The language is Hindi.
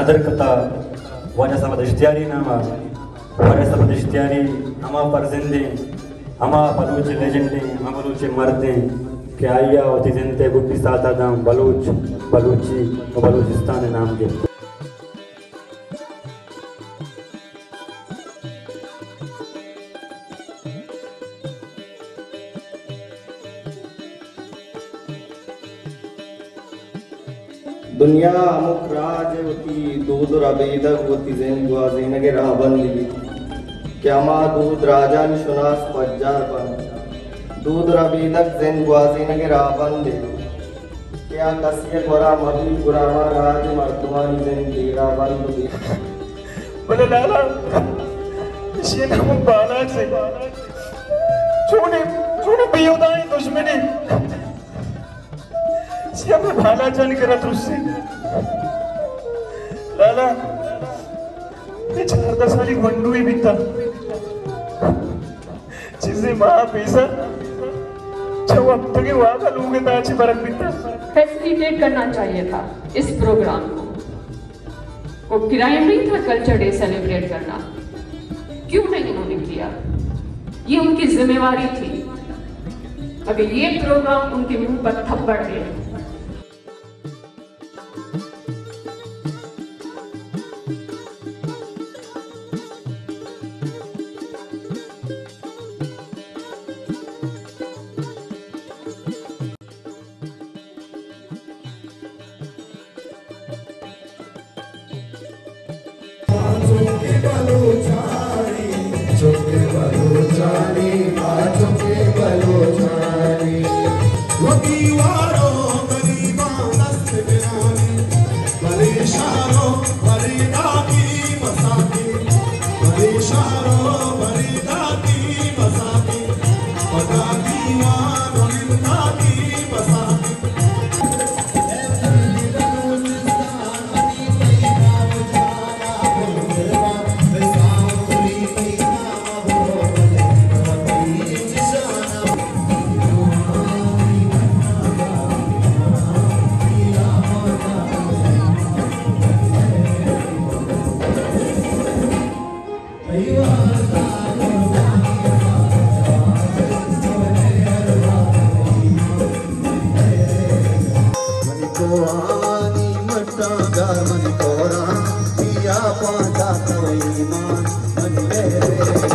नादर कता वाजा समद इश्तियारी नामा वाजा समद इश्तियारी हमा परजिंदे हमा बलूच लेजेंडे हमा बलूच मर्दे के आया होती जिंदे गुट्टी साता दाम बलूच बलूची और बलूचिस्तान नाम के दुनिया अमुक राज होती दूध रबीदक होती जिन गुआजीन के राबंदी क्या मा दूध राजा निशुनास पज्जार बन दूध रबीदक जिन गुआजीन के राबंदी क्या कसिए गोरा मबी गुरामा राज मर्दवान जिन दीरा बंदी बोले लाला ये नाम बाला से छोड़े छोड़े बेउदाई दुश्मनी सिया में भाला जान करत उससे लाला ये 4-10 साली वंडू ही बिकता चीजें माँ पैसा छव अब तक वहाँ का लोग इतना अच्छी बरक बिकता फैसिलिटेट करना चाहिए था इस प्रोग्राम को वो क्राइम नहीं था कल्चर डे सेलिब्रेट करना क्यों नहीं उन्होंने किया ये उनकी जिम्मेवारी थी अगर ये प्रोग्राम उनके मुंह पर थप्पड़ है मनी कोरा पिया पाता तो ईमान मनी मेरे